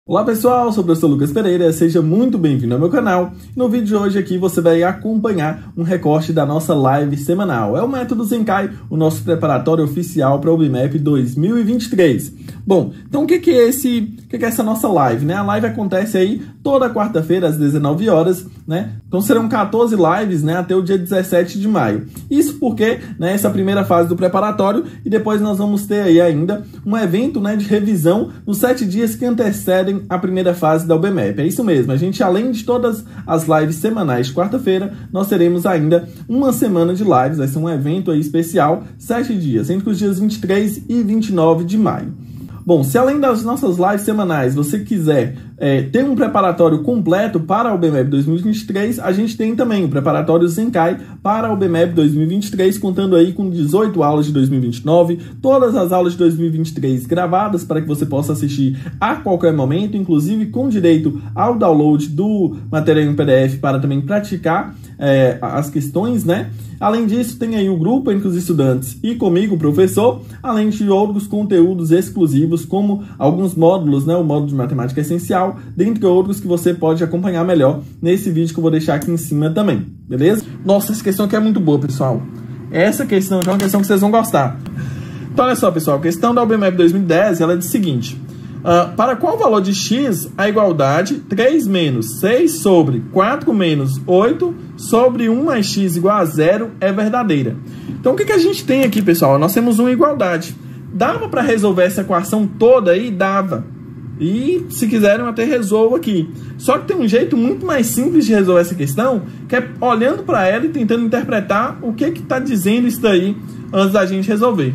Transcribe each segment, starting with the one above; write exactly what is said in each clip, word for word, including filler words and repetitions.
Olá pessoal, eu sou o professor Lucas Pereira, seja muito bem-vindo ao meu canal. No vídeo de hoje aqui você vai acompanhar um recorte da nossa live semanal. É o Método Zenkai, o nosso preparatório oficial para o B M E P dois mil e vinte e três. Bom, então o que que é, esse, o que que é essa nossa live, né? A live acontece aí toda quarta-feira às dezenove horas, né? Então serão quatorze lives, né, até o dia dezessete de maio. Isso porque, né, essa primeira fase do preparatório e depois nós vamos ter aí ainda um evento, né, de revisão nos sete dias que antecedem a primeira fase da U B M E P. É isso mesmo, a gente, além de todas as lives semanais de quarta-feira, nós teremos ainda uma semana de lives, vai ser um evento aí especial, sete dias, entre os dias vinte e três e vinte e nove de maio. Bom, se além das nossas lives semanais você quiser é, ter um preparatório completo para a U B M E P dois mil e vinte e três, a gente tem também o preparatório Zenkai para a U B M E P dois mil e vinte e três, contando aí com dezoito aulas de dois mil e vinte e nove, todas as aulas de dois mil e vinte e três gravadas para que você possa assistir a qualquer momento, inclusive com direito ao download do material em P D F para também praticar é, as questões, né? Além disso, tem aí o grupo entre os estudantes e comigo, o professor, além de outros conteúdos exclusivos, como alguns módulos, né? O módulo de matemática essencial, dentre outros que você pode acompanhar melhor nesse vídeo que eu vou deixar aqui em cima também, beleza? Nossa, essa questão aqui é muito boa, pessoal. Essa questão aqui é uma questão que vocês vão gostar. Então, olha só, pessoal, a questão da U B M E P dois mil e dez, ela é o seguinte. Uh, para qual valor de x a igualdade três menos seis sobre quatro menos oito sobre um mais x igual a zero é verdadeira? Então, o que, que a gente tem aqui, pessoal? Nós temos uma igualdade. Dava para resolver essa equação toda aí? Dava. E, se quiserem, até resolvo aqui. Só que tem um jeito muito mais simples de resolver essa questão, que é olhando para ela e tentando interpretar o que está dizendo isso daí antes da gente resolver.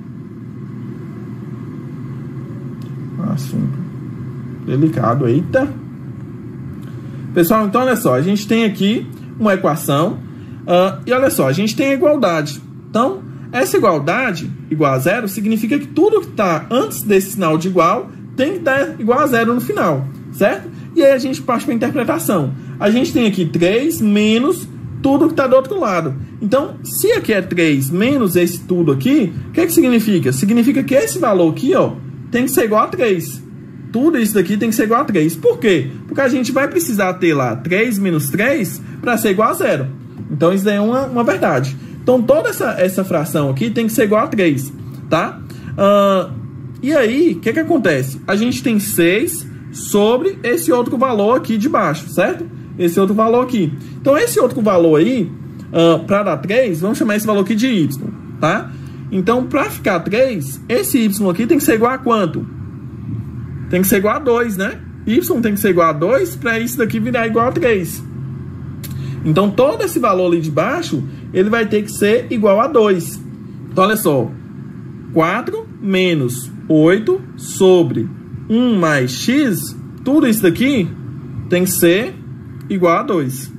Assunto delicado, eita. Pessoal, então olha só, a gente tem aqui uma equação uh, e olha só, a gente tem a igualdade. Então, essa igualdade igual a zero significa que tudo que está antes desse sinal de igual tem que dar igual a zero no final, certo? E aí a gente parte para a interpretação. A gente tem aqui três menos tudo que está do outro lado. Então, se aqui é três menos esse tudo aqui, o que, que significa? Significa que esse valor aqui, ó, tem que ser igual a três. Tudo isso daqui tem que ser igual a três. Por quê? Porque a gente vai precisar ter lá três menos três para ser igual a zero. Então, isso daí é uma, uma verdade. Então, toda essa, essa fração aqui tem que ser igual a três, tá? Uh, e aí, o que que acontece? A gente tem seis sobre esse outro valor aqui de baixo, certo? Esse outro valor aqui. Então, esse outro valor aí, uh, para dar três, vamos chamar esse valor aqui de y, tá? Então, para ficar três, esse y aqui tem que ser igual a quanto? Tem que ser igual a dois, né? Y tem que ser igual a dois para isso daqui virar igual a três. Então, todo esse valor ali de baixo, ele vai ter que ser igual a dois. Então, olha só. quatro menos oito sobre um mais x, tudo isso daqui tem que ser igual a dois.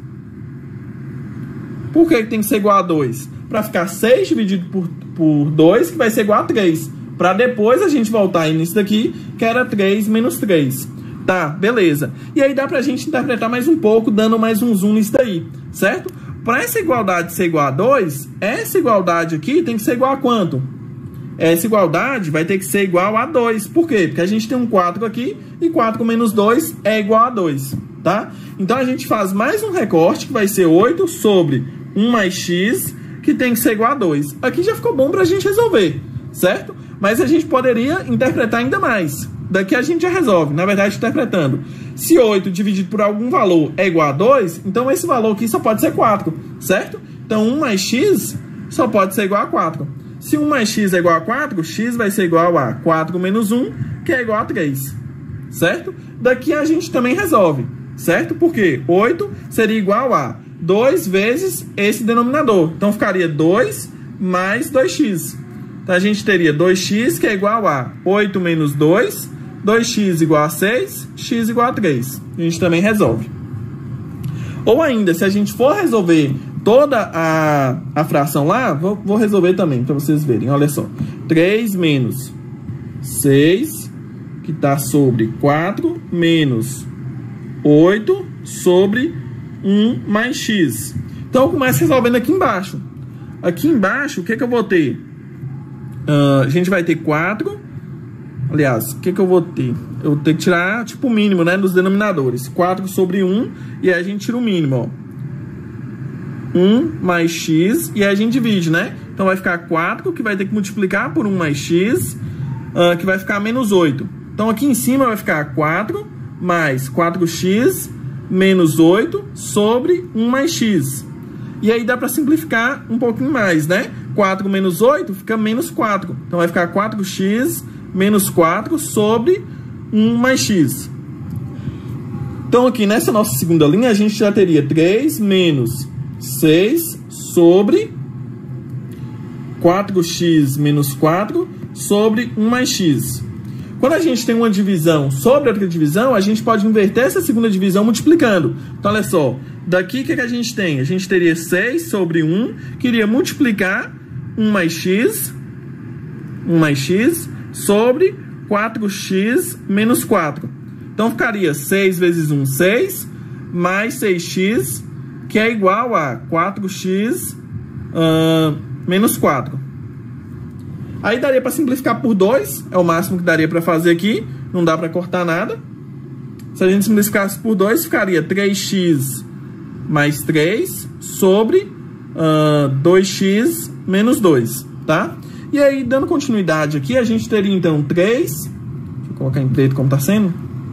Por que tem que ser igual a dois? Para ficar seis dividido por, por dois, que vai ser igual a três. Para depois a gente voltar aí nisso daqui, que era três menos três. Tá, beleza. E aí dá para a gente interpretar mais um pouco, dando mais um zoom nisso daí, certo? Para essa igualdade ser igual a dois, essa igualdade aqui tem que ser igual a quanto? Essa igualdade vai ter que ser igual a dois. Por quê? Porque a gente tem um quatro aqui, e quatro menos dois é igual a dois, tá? Então a gente faz mais um recorte, que vai ser oito sobre um mais x, que tem que ser igual a dois. Aqui já ficou bom para a gente resolver, certo? Mas a gente poderia interpretar ainda mais. Daqui a gente já resolve, na verdade, interpretando. Se oito dividido por algum valor é igual a dois, então esse valor aqui só pode ser quatro, certo? Então, um mais x só pode ser igual a quatro. Se um mais x é igual a quatro, x vai ser igual a quatro menos um, que é igual a três, certo? Daqui a gente também resolve, certo? Porque oito seria igual a dois vezes esse denominador. Então, ficaria dois mais dois x. Então, a gente teria dois x, que é igual a oito menos dois, dois x igual a seis, x igual a três. A gente também resolve. Ou ainda, se a gente for resolver toda a, a fração lá, vou, vou resolver também, para vocês verem. Olha só. três menos seis, que está sobre quatro, menos oito sobre um mais x. Então, eu começo resolvendo aqui embaixo. Aqui embaixo, o que, que eu vou ter? Uh, a gente vai ter quatro Aliás, o que que eu vou ter? Eu vou ter que tirar, tipo, o mínimo, né, dos denominadores. quatro sobre um, e aí a gente tira o mínimo, ó. um mais x, e aí a gente divide, né? Então vai ficar quatro, que vai ter que multiplicar por um mais x, uh, que vai ficar menos oito. Então aqui em cima vai ficar quatro mais quatro x menos oito sobre um mais x. E aí dá para simplificar um pouquinho mais, né? quatro menos oito fica menos quatro. Então vai ficar quatro x menos quatro sobre um mais x. Então aqui nessa nossa segunda linha a gente já teria três menos seis sobre quatro x menos quatro sobre um mais x. Quando a gente tem uma divisão sobre outra divisão, a gente pode inverter essa segunda divisão multiplicando. Então olha só, daqui o que, que a gente tem? A gente teria seis sobre um, que iria multiplicar um mais x, um mais x, sobre quatro x menos quatro. Então ficaria seis vezes um, seis, mais seis x, que é igual a quatro x uh, menos quatro. Aí daria para simplificar por dois, é o máximo que daria para fazer aqui, não dá para cortar nada. Se a gente simplificasse por dois, ficaria três x mais três sobre uh, dois x menos dois, tá? E aí, dando continuidade aqui, a gente teria, então, três... Deixa eu colocar em preto como está sendo.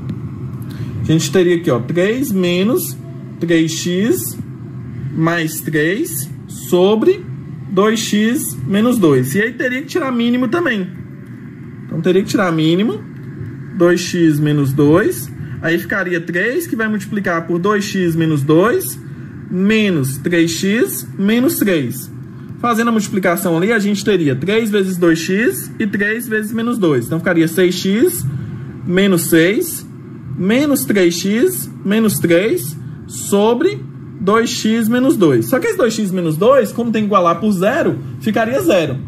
A gente teria aqui, ó, três menos três x mais três sobre dois x menos dois. E aí, teria que tirar mínimo também. Então, teria que tirar mínimo. dois x menos dois. Aí, ficaria três, que vai multiplicar por dois x menos dois, menos três x menos três. Fazendo a multiplicação ali, a gente teria três vezes dois x e três vezes menos dois. Então, ficaria seis x menos seis, menos três x menos três, sobre dois x menos dois. Só que esse dois x menos dois, como tem que igualar por zero, ficaria zero.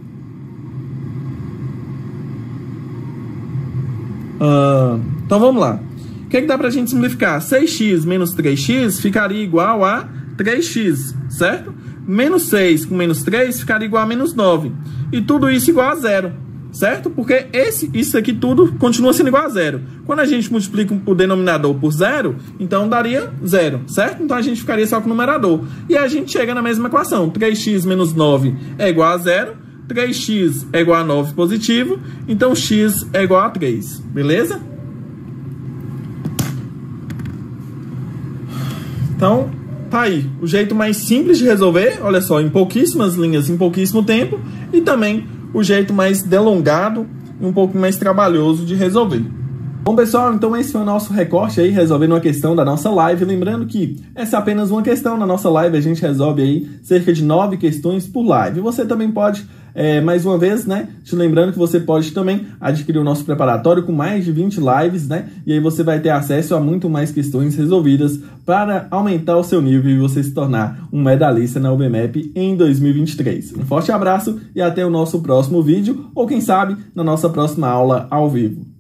Uh, então, vamos lá. O que, é que dá para a gente simplificar? seis x menos três x ficaria igual a três x, certo? Menos seis com menos três ficaria igual a menos nove. E tudo isso igual a zero, certo? Porque esse, isso aqui tudo continua sendo igual a zero. Quando a gente multiplica o denominador por zero, então daria zero, certo? Então a gente ficaria só com o numerador. E a gente chega na mesma equação. três x menos nove é igual a zero. três x é igual a nove positivo. Então x é igual a três. Beleza? Então... tá aí, o jeito mais simples de resolver, olha só, em pouquíssimas linhas, em pouquíssimo tempo, e também o jeito mais delongado e um pouco mais trabalhoso de resolver. Bom, pessoal, então esse foi o nosso recorte aí, resolvendo uma questão da nossa live. Lembrando que essa é apenas uma questão. Na nossa live a gente resolve aí cerca de nove questões por live. Você também pode, é, mais uma vez, né, te lembrando que você pode também adquirir o nosso preparatório com mais de vinte lives, né, e aí você vai ter acesso a muito mais questões resolvidas para aumentar o seu nível e você se tornar um medalhista na U B M A P em dois mil e vinte e três. Um forte abraço e até o nosso próximo vídeo, ou quem sabe, na nossa próxima aula ao vivo.